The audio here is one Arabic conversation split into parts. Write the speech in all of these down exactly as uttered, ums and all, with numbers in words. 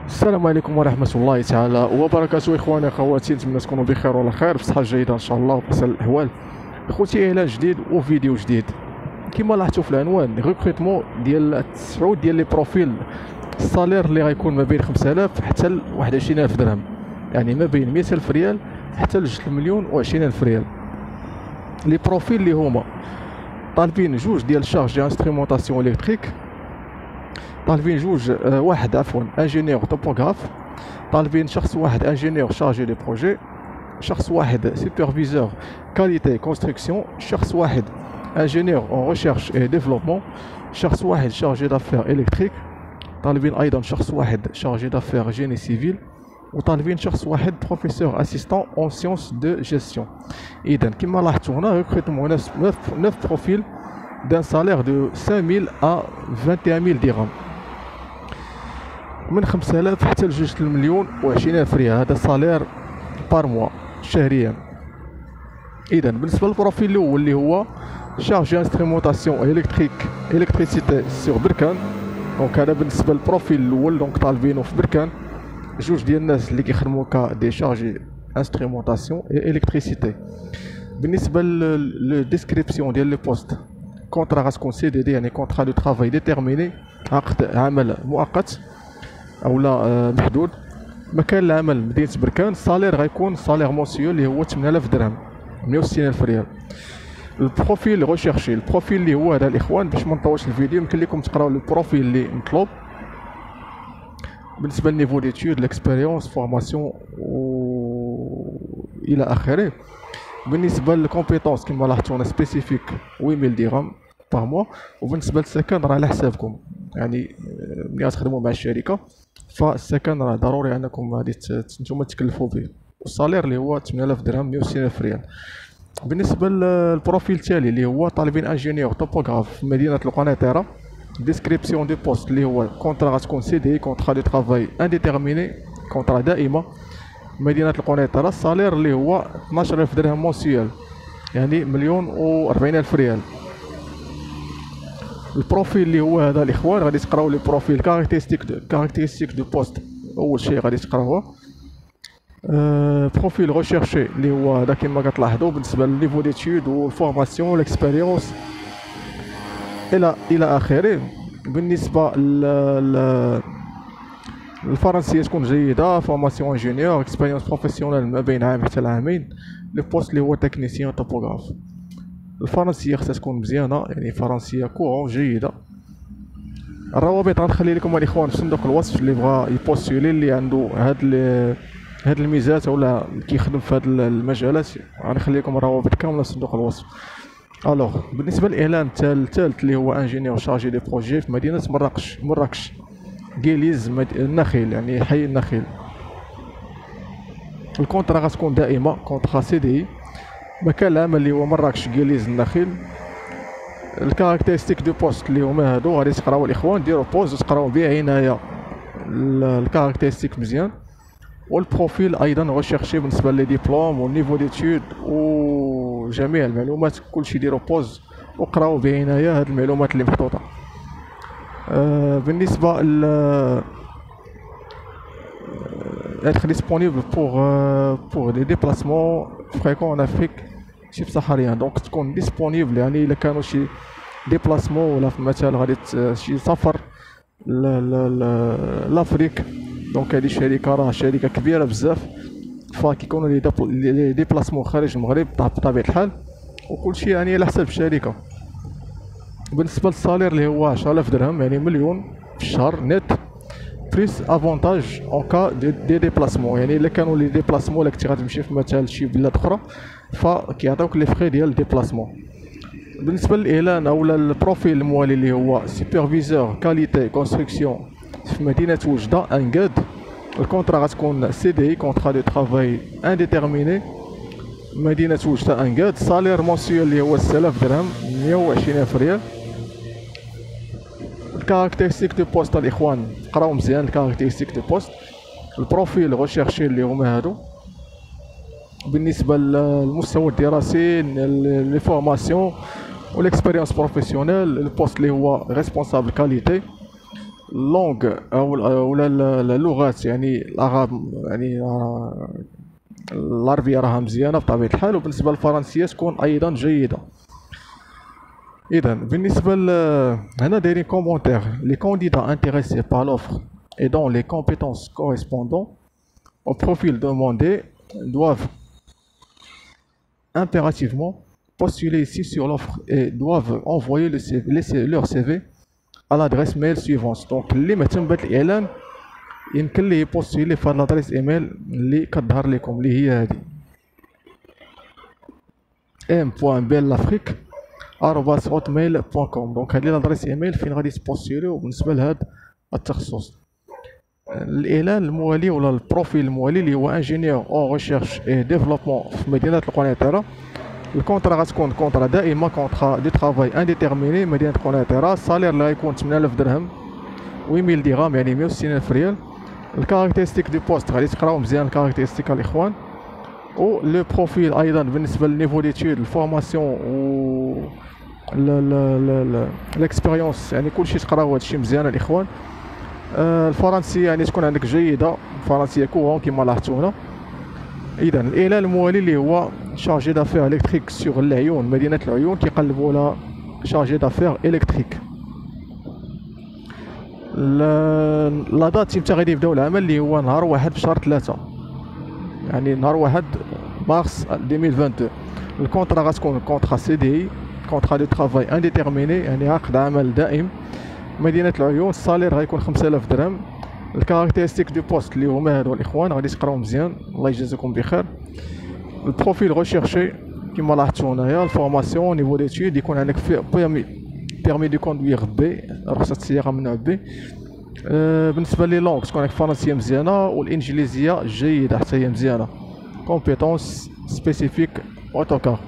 السلام عليكم ورحمة الله تعالى وبركاته. إخواني أخواتي، نتمنى تكونوا بخير وعلى خير بصحة جيدة إن شاء الله وبأحسن الأحوال. خوتي، إعلان جديد وفيديو جديد. كما لاحظتوا في العنوان، ريكروتمون ديال تسعود ديال لي بروفيل. الصالير اللي غيكون ما بين خمسة آلاف حتى ل واحد وعشرين ألف درهم، يعني ما بين مئة ألف ريال حتى ل جوج مليون وعشرين ألف ريال. لي بروفيل اللي هما طالبين جوج ديال شارج انسترومونطاسيون الكتريك، طالبين جوج آه واحد عفوا انجينيور توبوغراف، طالبين شخص واحد انجينيور شارجي دي بروجي، شخص واحد سوبرفيزور كاليتي كونستركسيون، شخص واحد انجينيور اون ريشيرش اي ديفلوبمون، شخص واحد شارجي دافير الكتريك، طالبين ايضا شخص واحد شارجي دافير جيني سيفيل، وطالبين شخص واحد بروفيسور اسيستون اون سيونس دو جيستيون. اذا كما لاحظتوا هنا ريكروتمون neuf بروفيل d'un salaire de cinq mille à vingt et un mille dirhams، من خمسة آلاف حتى لجوج المليون وعشرين ألف ريال. هذا صالير بار موا شهريا. اذا بالنسبه للبروفيل الاول اللي هو شارجي انسترومونطاسيون الكتريك الكتريسيتي سيغ بركان، دونك هذا بالنسبه للبروفيل الاول. دونك طالبينه في بركان جوج ديال الناس اللي كيخدموا كا دي شارجي انسترومونطاسيون الكتريسيتي. بالنسبه للديسكريبسيون ديال لي بوست، كونترا غتكون سي دي دي، يعني كونترا دو ترافاي ديتيرميني، عقد عمل مؤقت او لا محدود. مكان العمل مدينه بركان. الصالير غيكون صالير موسيو اللي هو ثمانية آلاف درهم، مئة وستين ألف ريال. البروفيل ريشيرشي، البروفيل اللي هو هذا الاخوان، باش ما نطولش الفيديو يمكن لكم تقراو البروفيل اللي مطلوب بالنسبه للنيفو ديتود، ليكسبيريونس، فورماسيون و الى اخره. بالنسبه للكومبيتونس كما لاحظتوا سبيسيفيك ثمانية آلاف درهم بار موا. وبالنسبه للسكن راه على حسابكم، يعني ملي غتخدموا مع الشركه فالسكن راه ضروري انكم غادي نتوما تكلفوا به. والصالير اللي هو ثمانية آلاف درهم، مئة وستين ألف ريال. بالنسبه للبروفيل التالي اللي هو طالبين انجينيور توبوغراف في مدينه القنيطره. ديسكريبسيون دو بوست اللي هو كونترا غتكون سي دي، كونترا دو ترافاي انديتيرميني، كونترا دائمه، مدينه القنيطره. الصالير اللي هو اثناش ألف درهم موسيال، يعني مليون وأربعين ألف ريال. البروفيل اللي هو هذا الاخوان غادي تقراو لي بروفيل كاركتيرستيك دو كاركتيرستيك دو بوست. اول شيء غادي تقراوه أه بروفيل ريشيرشي اللي هو هذا كما كتلاحظوا بالنسبه للنيفو ديتود والفورماسيون والاكسبيريونس الى الى اخره. بالنسبه ل الفرنسيه تكون جيده، فورماسيون انجينيور، اكسبيريونس بروفيسيونيل ما بين عام حتى لعامين. لو بوست اللي هو تكنيسيان توبوغراف. الفرنسيه خصها تكون مزيانه، يعني فرنسيه كورون جيده. الروابط غنخلي لكم الاخوان في صندوق الوصف، اللي بغى يبوستولي اللي عنده هاد هاد الميزات ولا كيخدم في هاد المجالات غنخلي لكم الروابط كامله في صندوق الوصف. الوغ بالنسبه للاعلان الثالث اللي هو انجينيور شارجي دي بروجي في مدينه مراكش مراكش كيليز مد... النخيل، يعني حي النخيل. الكونترا غتكون دائمه، كونترا سي دي. مكان العمل اللي هو مراكش كيليز النخيل. الكاركتيرستيك دو بوست اللي هما هادو غادي تقراو الاخوان، ديروا بوز وتقراو بعنايه الكاركتيرستيك مزيان. والبروفيل ايضا ريشيرشي بالنسبه لي ديبلوم والنيفو ديتود وجميع المعلومات، كلشي ديروا بوز وقراو بعنايه هاد المعلومات اللي محطوطه. أه بالنسبه ل être disponible pour euh, pour des déplacements fréquents en Afrique subsaharienne. donc تكون disponible، يعني الا كانوا شي ديبلاسمون ولا مثلا غادي شي سفر لافريك، دونك هذه الشركه راه شركه كبيره بزاف، فكيكونوا لي ديبلاسمون خارج المغرب بطبيعه الحال، وكلشي يعني على حساب الشركه. بالنسبه للصالير اللي هو عشرة آلاف درهم، يعني مليون في الشهر نت، بليس افونتاج اون كا دي ديبلاسمون، يعني الا كانوا لي ديبلاسمون الا كنتي غتمشي في مثلا شي بلاد اخرى فكيعطيوك لي فري ديال الديبلاسمون. بالنسبه للاعلان اولا البروفيل الموالي اللي هو سوبرفيزور كاليتي كونستركسيون في مدينه وجده انقاد. الكونترا غتكون سي دي، كونترا دو ترافاي انديتيرميني، مدينه وجده انقاد. صالير موسيو اللي هو ستة آلاف درهم، مئة وعشرين ألف ريال. الكاركتيرستيك دو بوست الاخوان قراو مزيان الكاركتيرستيك دو بوست. البروفيل ريشيرشي اللي هما هادو. بالنسبه للمستوى الدراسي، لي فورماسيون والاكسبيريونس بروفيسيونيل، البوست اللي هو ريسبونسابل كاليتي. اللونغ او ولا اللغات، يعني الأغا يعني آه، العربيه راها مزيانه بطبيعه الحال، وبالنسبه للفرنسيه تكون ايضا جيده. اذا بالنسبه ل هنا دايرين كومونتير: لي كانديدats intéressés par l'offre et dont les compétences correspondant au profil demandé doivent impérativement postuler ici sur l'offre et doivent envoyer le C V, les C- leur C V à l'adresse mail suivante. Donc اللي مهتم بهذا الاعلان يمكن ليه يبوستيلي في هاد لادريس ايميل اللي كتظهر لكم، اللي هي هادي ام بوان بيل لافريك arobase hotmail point com. دونك هادي لادريس ايميل فين غادي تبوستيليو بالنسبه لهاد التخصص. الاعلان الموالي ولا البروفيل الموالي اللي هو انجينيور اون ريشيرش اي ديفلوبمون في مدينه القنيطره. الكونترا غتكون كونترا دائما، كونترا دو ترافاي انديتيرميني مدينه القنيطره. السالير اللي غيكون ثمانية آلاف درهم و1000 درهم يعني مية وستين ألف ريال. الكاركتيرستيك دو بوست غادي تقراو مزيان الكاركتيرستيك الاخوان. و لو بروفيل ايضا بالنسبه للنيفو ديتود الفورماسيون و الاكسبيريونس، يعني كلشي تقراو هادشي مزيان الاخوان. آه الفرنسيه يعني تكون عندك جيده، الفرنسيه كورون كما لاحظتوا هنا. اذا الاعلان الموالي اللي هو شارجي دافير الكتريك سيغ العيون، مدينه العيون كيقلبوا على شارجي دافير الكتريك. لا دات امتى غادي يبداو العمل اللي هو نهار واحد في شهر ثلاثة، يعني نهار واحد مارس ألفين واثنين وعشرين. الكونترا غتكون كونترا سي دي اي، كونترا دو ترافاي انديتيرميني يعني عقد عمل دائم مدينه العيون. الصالير غيكون خمسة آلاف درهم. الكاركتيرستيك دو بوست اللي هما هادو الاخوان غادي تقراو مزيان الله يجازيكم بخير. البروفيل ريشيرشي كما لاحظتوا هنايا: الفورماسيون نيفو ديتود يكون عندك في بيرمي بيرمي دو كوندوير بي، رخصه السياقه من نوع بي. أه بالنسبه لي لونغ تكون عندك الفرنسيه مزيانه والانجليزيه جيده حتى هي مزيانه. كومبيتونس سبيسيفيك اوتوكار.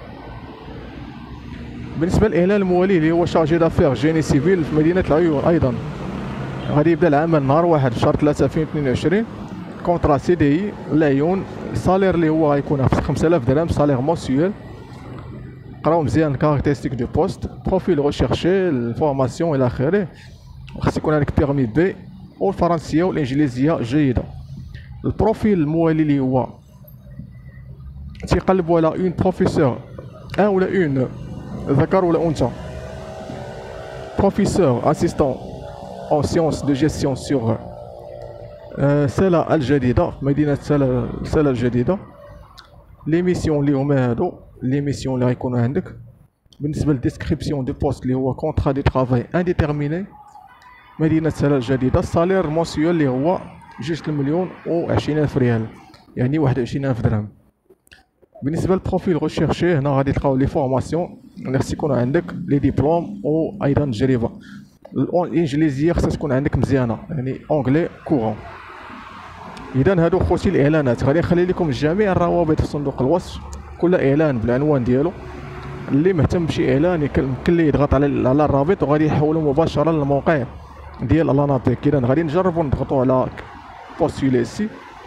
بالنسبه للاعلان الموالي اللي هو شارجي دافير جيني سيفيل في مدينه العيون، ايضا غادي يبدا العمل نهار واحد في شهر ثلاثة ألفين واثنين وعشرين. كونترا سي دي اي العيون. السالير اللي هو غيكون خمسة آلاف درهم سالير موسيوال. قراو مزيان الكاركتيرستيك دو بوست، بروفيل ريشيرشي، الفورماسيون الى اخره. خاص يكون عندك بيرمي بي، والفرنسيه والانجليزيه جيده. البروفيل الموالي اللي هو تيقلبوا على اون بروفيسور ان ولا اون ذكر ولا انثى، بروفيسور اسيستون اون سيونس دو جيستيون سيغ سلا الجديده في مدينه سلا سلا الجديده. لي ميسيون اللي هما هادو لي ميسيون اللي غيكونوا عندك. بالنسبه للديسكريبسيون دو بوست اللي هو كونترا دو ترافاي انديتيرميني مدينه سلا الجديده. السالير موسيول اللي هو جوج المليون و عشرين الف ريال يعني واحد وعشرين الف درهم. بالنسبه للبروفيل ريشيرشي هنا غادي تلقاو لي فورماسيون اللي خص يكون عندك لي ديبلوم وايضا التجربه. الانجليزيه خصها تكون عندك مزيانه يعني اونغلي كورون. اذا هادو خوتي الاعلانات، غادي نخلي لكم جميع الروابط في صندوق الوصف، كل اعلان بالعنوان ديالو. اللي مهتم بشي اعلان يمكن ليه يضغط على على الرابط وغادي يحولو مباشره للموقع ديال الانابيك. اذا غادي نجربوا نضغطوا على بوستولي سي،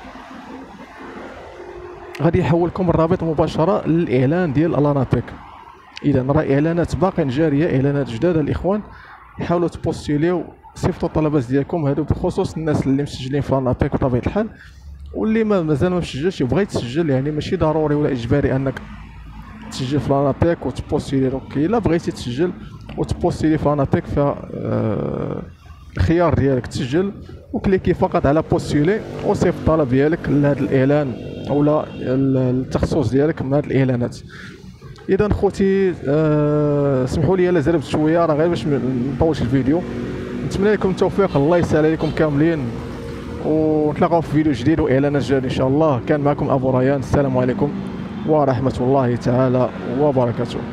غادي يحولكم الرابط مباشره للاعلان ديال الانابيك. اذا راه اعلانات باقي جاريه، اعلانات جداده الاخوان. حاولوا تبوستيليو، صيفطوا الطلبات ديالكم هادو بخصوص الناس اللي مسجلين في الانابيك بطبيعه الحال، واللي ما مازال ما مسجلش يبغي يتسجل. يعني ماشي ضروري ولا اجباري انك تسجل في الانابيك وتبوستيلي. دونك الا بغيتي تسجل وتبوستيلي في الانابيك ف آه الخيار ديالك تسجل وكليكي فقط على بوستيلي وصيفط الطلب ديالك لهذا الاعلان اولا التخصص ديالك من هذه الاعلانات. اذا خوتي أه سمحوا لي الا زربت شويه راه غير باش نطولش الفيديو. نتمنى لكم التوفيق، الله يسهل عليكم كاملين، ونتلاقاو في فيديو جديد واعلانات جديده ان شاء الله. كان معكم ابو ريان، السلام عليكم ورحمه الله تعالى وبركاته.